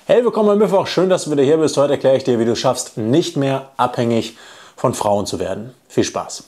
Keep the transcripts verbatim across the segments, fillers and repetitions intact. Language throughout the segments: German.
Hey, willkommen am Mittwoch. Schön, dass du wieder hier bist. Heute erkläre ich dir, wie du es schaffst, nicht mehr abhängig von Frauen zu werden. Viel Spaß!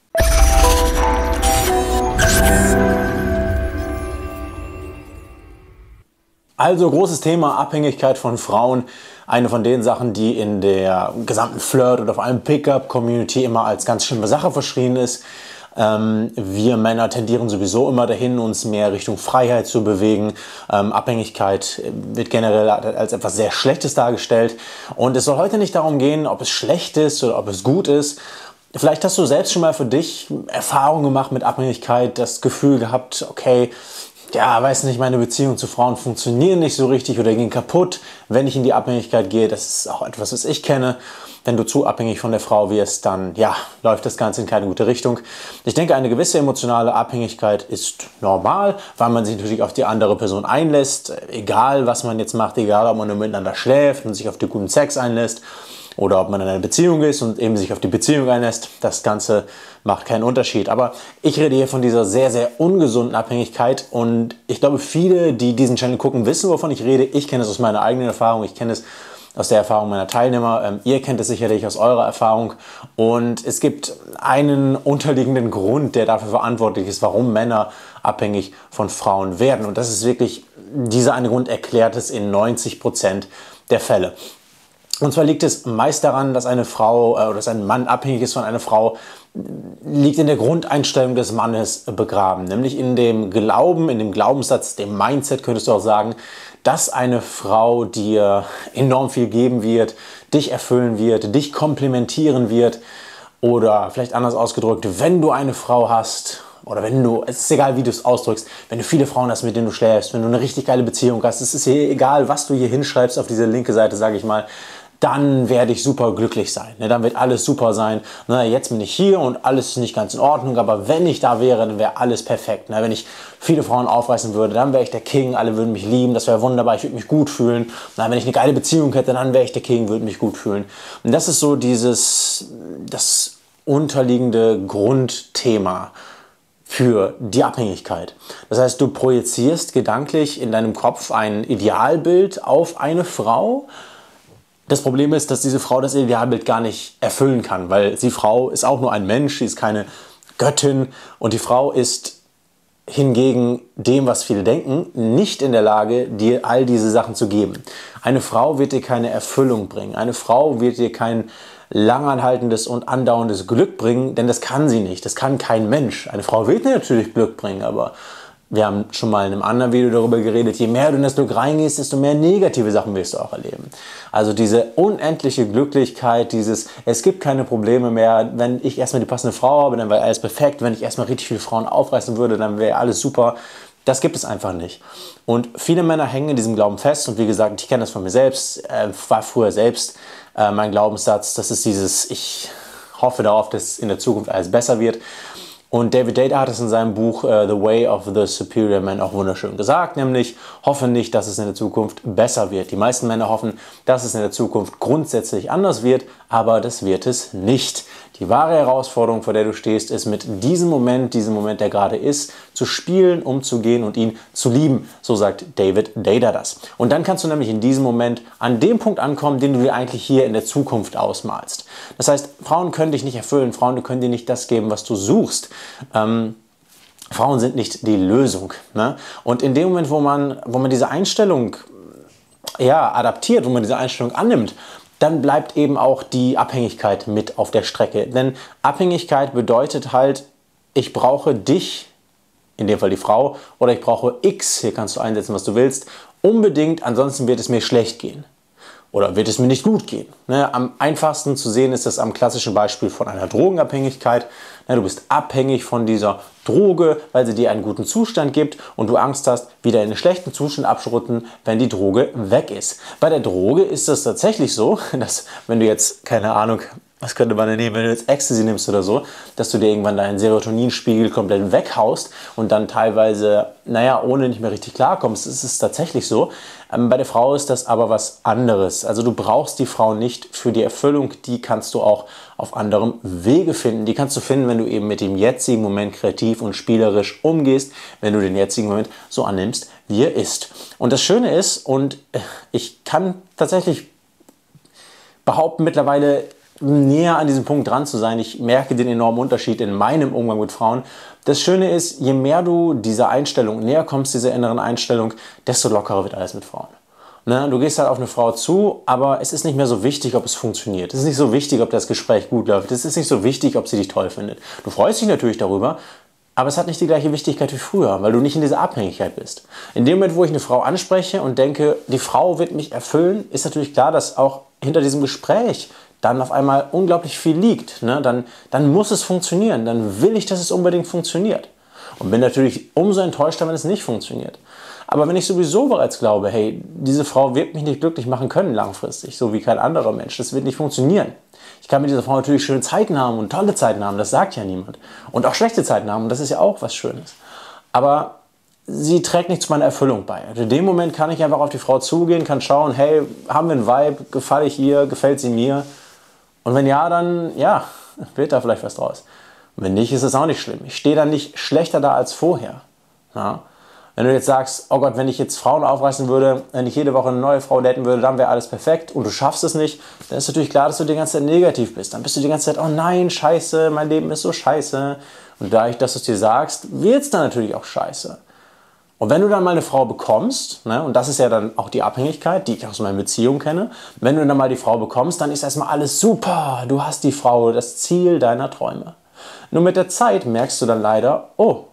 Also großes Thema Abhängigkeit von Frauen. Eine von den Sachen, die in der gesamten Flirt- oder vor allem Pickup-Community immer als ganz schlimme Sache verschrien ist. Ähm, wir Männer tendieren sowieso immer dahin, uns mehr Richtung Freiheit zu bewegen. Ähm, Abhängigkeit wird generell als etwas sehr Schlechtes dargestellt. Und es soll heute nicht darum gehen, ob es schlecht ist oder ob es gut ist. Vielleicht hast du selbst schon mal für dich Erfahrungen gemacht mit Abhängigkeit, das Gefühl gehabt, okay, ja, weiß nicht, meine Beziehungen zu Frauen funktionieren nicht so richtig oder gehen kaputt, wenn ich in die Abhängigkeit gehe. Das ist auch etwas, was ich kenne. Wenn du zu abhängig von der Frau wirst, dann ja, läuft das Ganze in keine gute Richtung. Ich denke, eine gewisse emotionale Abhängigkeit ist normal, weil man sich natürlich auf die andere Person einlässt. Egal, was man jetzt macht, egal, ob man nur miteinander schläft und sich auf den guten Sex einlässt oder ob man in einer Beziehung ist und eben sich auf die Beziehung einlässt. Das Ganze macht keinen Unterschied. Aber ich rede hier von dieser sehr, sehr ungesunden Abhängigkeit. Und ich glaube, viele, die diesen Channel gucken, wissen, wovon ich rede. Ich kenne es aus meiner eigenen Erfahrung. Ich kenne es aus der Erfahrung meiner Teilnehmer. Ähm, ihr kennt es sicherlich aus eurer Erfahrung. Und es gibt einen unterliegenden Grund, der dafür verantwortlich ist, warum Männer abhängig von Frauen werden. Und das ist wirklich, dieser eine Grund erklärt es in neunzig Prozent der Fälle. Und zwar liegt es meist daran, dass eine Frau äh, oder dass ein Mann abhängig ist von einer Frau, liegt in der Grundeinstellung des Mannes begraben. Nämlich in dem Glauben, in dem Glaubenssatz, dem Mindset könntest du auch sagen, dass eine Frau dir enorm viel geben wird, dich erfüllen wird, dich komplimentieren wird. Oder vielleicht anders ausgedrückt, wenn du eine Frau hast, oder wenn du, es ist egal, wie du es ausdrückst, wenn du viele Frauen hast, mit denen du schläfst, wenn du eine richtig geile Beziehung hast, es ist hier egal, was du hier hinschreibst auf diese linke Seite, sage ich mal, dann werde ich super glücklich sein. Ne? Dann wird alles super sein. Na, jetzt bin ich hier und alles ist nicht ganz in Ordnung, aber wenn ich da wäre, dann wäre alles perfekt. Ne? Wenn ich viele Frauen aufreißen würde, dann wäre ich der King, alle würden mich lieben, das wäre wunderbar, ich würde mich gut fühlen. Na, wenn ich eine geile Beziehung hätte, dann wäre ich der King, würde mich gut fühlen. Und das ist so dieses, das unterliegende Grundthema für die Abhängigkeit. Das heißt, du projizierst gedanklich in deinem Kopf ein Idealbild auf eine Frau. Das Problem ist, dass diese Frau das Idealbild gar nicht erfüllen kann, weil die Frau ist auch nur ein Mensch, sie ist keine Göttin und die Frau ist hingegen dem, was viele denken, nicht in der Lage, dir all diese Sachen zu geben. Eine Frau wird dir keine Erfüllung bringen, eine Frau wird dir kein langanhaltendes und andauerndes Glück bringen, denn das kann sie nicht, das kann kein Mensch. Eine Frau wird dir natürlich Glück bringen, aber wir haben schon mal in einem anderen Video darüber geredet, je mehr du in das Glück reingehst, desto mehr negative Sachen wirst du auch erleben. Also diese unendliche Glücklichkeit, dieses, es gibt keine Probleme mehr, wenn ich erstmal die passende Frau habe, dann wäre alles perfekt, wenn ich erstmal richtig viele Frauen aufreißen würde, dann wäre alles super. Das gibt es einfach nicht. Und viele Männer hängen in diesem Glauben fest und wie gesagt, ich kenne das von mir selbst, äh, war früher selbst äh, mein Glaubenssatz, das ist dieses, ich hoffe darauf, dass in der Zukunft alles besser wird. Und David Deida hat es in seinem Buch uh, The Way of the Superior Man auch wunderschön gesagt, nämlich hoffe nicht, dass es in der Zukunft besser wird. Die meisten Männer hoffen, dass es in der Zukunft grundsätzlich anders wird, aber das wird es nicht. Die wahre Herausforderung, vor der du stehst, ist mit diesem Moment, diesem Moment, der gerade ist, zu spielen, umzugehen und ihn zu lieben. So sagt David Deida das. Und dann kannst du nämlich in diesem Moment an dem Punkt ankommen, den du dir eigentlich hier in der Zukunft ausmalst. Das heißt, Frauen können dich nicht erfüllen, Frauen können dir nicht das geben, was du suchst. Ähm, Frauen sind nicht die Lösung. Ne? Und in dem Moment, wo man, wo man diese Einstellung ja, adaptiert, wo man diese Einstellung annimmt, dann bleibt eben auch die Abhängigkeit mit auf der Strecke. Denn Abhängigkeit bedeutet halt, ich brauche dich, in dem Fall die Frau, oder ich brauche X, hier kannst du einsetzen, was du willst, unbedingt, ansonsten wird es mir schlecht gehen. Oder wird es mir nicht gut gehen. Ne, am einfachsten zu sehen ist das am klassischen Beispiel von einer Drogenabhängigkeit. Ne, du bist abhängig von dieser Droge, weil sie dir einen guten Zustand gibt und du Angst hast, wieder in einen schlechten Zustand abschrutten, wenn die Droge weg ist. Bei der Droge ist es tatsächlich so, dass wenn du jetzt, keine Ahnung, was könnte man denn nehmen, wenn du jetzt Ecstasy nimmst oder so, dass du dir irgendwann deinen Serotoninspiegel komplett weghaust und dann teilweise, naja, ohne nicht mehr richtig klarkommst. Es ist tatsächlich so. Ähm, bei der Frau ist das aber was anderes. Also du brauchst die Frau nicht für die Erfüllung, die kannst du auch auf anderem Wege finden. Die kannst du finden, wenn du eben mit dem jetzigen Moment kreativ und spielerisch umgehst, wenn du den jetzigen Moment so annimmst, wie er ist. Und das Schöne ist, und ich kann tatsächlich behaupten, mittlerweile näher an diesem Punkt dran zu sein. Ich merke den enormen Unterschied in meinem Umgang mit Frauen. Das Schöne ist, je mehr du dieser Einstellung näher kommst, dieser inneren Einstellung, desto lockerer wird alles mit Frauen. Ne? Du gehst halt auf eine Frau zu, aber es ist nicht mehr so wichtig, ob es funktioniert. Es ist nicht so wichtig, ob das Gespräch gut läuft. Es ist nicht so wichtig, ob sie dich toll findet. Du freust dich natürlich darüber, aber es hat nicht die gleiche Wichtigkeit wie früher, weil du nicht in dieser Abhängigkeit bist. In dem Moment, wo ich eine Frau anspreche und denke, die Frau wird mich erfüllen, ist natürlich klar, dass auch hinter diesem Gespräch dann auf einmal unglaublich viel liegt. Ne? Dann, dann muss es funktionieren. Dann will ich, dass es unbedingt funktioniert. Und bin natürlich umso enttäuschter, wenn es nicht funktioniert. Aber wenn ich sowieso bereits glaube, hey, diese Frau wird mich nicht glücklich machen können langfristig, so wie kein anderer Mensch, das wird nicht funktionieren. Ich kann mit dieser Frau natürlich schöne Zeiten haben und tolle Zeiten haben, das sagt ja niemand. Und auch schlechte Zeiten haben, und das ist ja auch was Schönes. Aber sie trägt nicht zu meiner Erfüllung bei. Und in dem Moment kann ich einfach auf die Frau zugehen, kann schauen, hey, haben wir einen Vibe, gefalle ich ihr, gefällt sie mir? Und wenn ja, dann ja, wird da vielleicht was draus. Und wenn nicht, ist es auch nicht schlimm. Ich stehe dann nicht schlechter da als vorher. Ja? Wenn du jetzt sagst, oh Gott, wenn ich jetzt Frauen aufreißen würde, wenn ich jede Woche eine neue Frau daten würde, dann wäre alles perfekt und du schaffst es nicht, dann ist natürlich klar, dass du die ganze Zeit negativ bist. Dann bist du die ganze Zeit, oh nein, scheiße, mein Leben ist so scheiße. Und dadurch, dass du es dir sagst, wird es dann natürlich auch scheiße. Und wenn du dann mal eine Frau bekommst, ne, und das ist ja dann auch die Abhängigkeit, die ich aus meiner Beziehung kenne, wenn du dann mal die Frau bekommst, dann ist erstmal alles super. Du hast die Frau, das Ziel deiner Träume. Nur mit der Zeit merkst du dann leider, oh,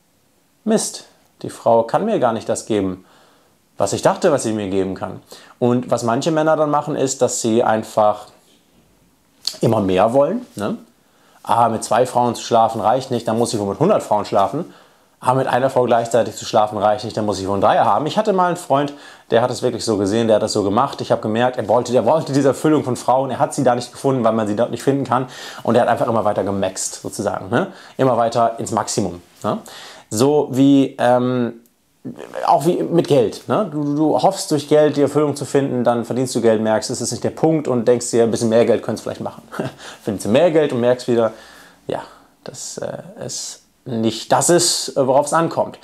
Mist, die Frau kann mir gar nicht das geben, was ich dachte, was sie mir geben kann. Und was manche Männer dann machen, ist, dass sie einfach immer mehr wollen. Ne? Ah, mit zwei Frauen zu schlafen reicht nicht, dann muss ich wohl mit hundert Frauen schlafen. Ah, mit einer Frau gleichzeitig zu schlafen reicht nicht, dann muss ich wohl einen Dreier haben. Ich hatte mal einen Freund, der hat es wirklich so gesehen, der hat das so gemacht. Ich habe gemerkt, er wollte, der wollte diese Erfüllung von Frauen, er hat sie da nicht gefunden, weil man sie dort nicht finden kann. Und er hat einfach immer weiter gemaxt, sozusagen. Ne? Immer weiter ins Maximum. Ne? So wie, ähm, auch wie mit Geld. Ne? Du, du hoffst durch Geld die Erfüllung zu finden, dann verdienst du Geld, merkst, es ist nicht der Punkt und denkst dir, ein bisschen mehr Geld könntest du vielleicht machen. Findest du mehr Geld und merkst wieder, ja, das äh, ist nicht das ist, worauf es ankommt.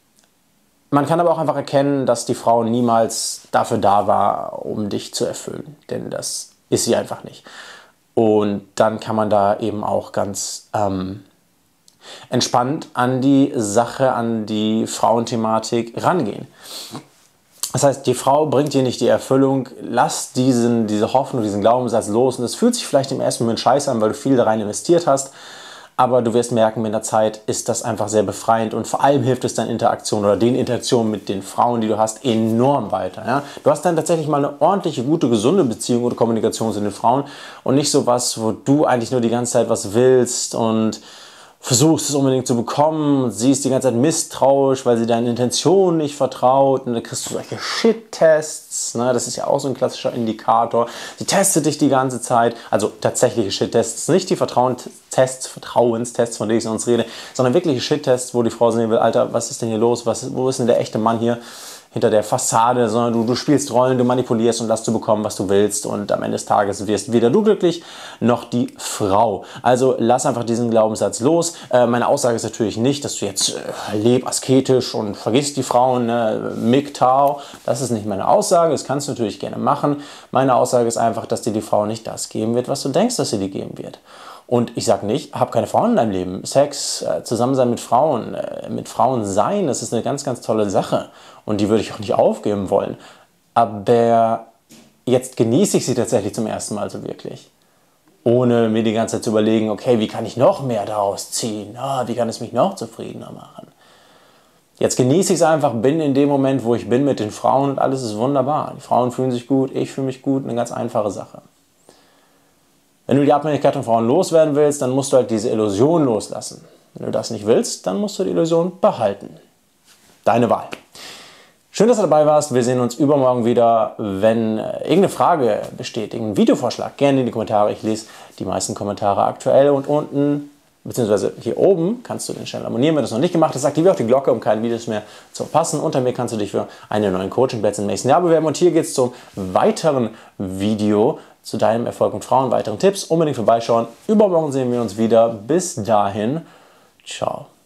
Man kann aber auch einfach erkennen, dass die Frau niemals dafür da war, um dich zu erfüllen. Denn das ist sie einfach nicht. Und dann kann man da eben auch ganz ähm, entspannt an die Sache, an die Frauenthematik rangehen. Das heißt, die Frau bringt dir nicht die Erfüllung, lass diesen, diese Hoffnung, diesen Glaubenssatz los. Und es fühlt sich vielleicht im ersten Moment scheiße an, weil du viel da rein investiert hast. Aber du wirst merken, mit der Zeit ist das einfach sehr befreiend und vor allem hilft es deinen Interaktionen oder den Interaktionen mit den Frauen, die du hast, enorm weiter. Ja? Du hast dann tatsächlich mal eine ordentliche, gute, gesunde Beziehung oder Kommunikation zu den Frauen und nicht so was, wo du eigentlich nur die ganze Zeit was willst und versuchst es unbedingt zu bekommen und sie ist die ganze Zeit misstrauisch, weil sie deinen Intentionen nicht vertraut und dann kriegst du solche Shit-Tests, ne? Das ist ja auch so ein klassischer Indikator. Sie testet dich die ganze Zeit, also tatsächliche Shit-Tests, nicht die Vertrauenstests, Vertrauenstests, von denen ich sonst rede, sondern wirkliche Shit-Tests, wo die Frau sehen will, Alter, was ist denn hier los, was, wo ist denn der echte Mann hier? Hinter der Fassade, sondern du, du spielst Rollen, du manipulierst und lässt du bekommen, was du willst und am Ende des Tages wirst weder du glücklich noch die Frau. Also lass einfach diesen Glaubenssatz los. Äh, meine Aussage ist natürlich nicht, dass du jetzt äh, leb asketisch und vergisst die Frauen, ne? M G T O W, das ist nicht meine Aussage, das kannst du natürlich gerne machen. Meine Aussage ist einfach, dass dir die Frau nicht das geben wird, was du denkst, dass sie dir geben wird. Und ich sage nicht, hab keine Frauen in deinem Leben. Sex, äh, zusammen sein mit Frauen, äh, mit Frauen sein, das ist eine ganz, ganz tolle Sache. Und die würde ich auch nicht aufgeben wollen. Aber jetzt genieße ich sie tatsächlich zum ersten Mal so wirklich. Ohne mir die ganze Zeit zu überlegen, okay, wie kann ich noch mehr daraus ziehen? Ah, wie kann es mich noch zufriedener machen? Jetzt genieße ich es einfach, bin in dem Moment, wo ich bin mit den Frauen und alles ist wunderbar. Die Frauen fühlen sich gut, ich fühle mich gut, eine ganz einfache Sache. Wenn du die Abhängigkeit von Frauen loswerden willst, dann musst du halt diese Illusion loslassen. Wenn du das nicht willst, dann musst du die Illusion behalten. Deine Wahl. Schön, dass du dabei warst. Wir sehen uns übermorgen wieder. Wenn irgendeine Frage besteht, irgendein Videovorschlag, gerne in die Kommentare. Ich lese die meisten Kommentare aktuell und unten, beziehungsweise hier oben, kannst du den Channel abonnieren. Wenn du es noch nicht gemacht hast, aktiviere auch die Glocke, um keine Videos mehr zu verpassen. Unter mir kannst du dich für eine neuen Coaching-Plätze im nächsten Jahr bewerben. Und hier geht es zum weiteren Video zu deinem Erfolg mit Frauen, weiteren Tipps. Unbedingt vorbeischauen. Übermorgen sehen wir uns wieder. Bis dahin, ciao.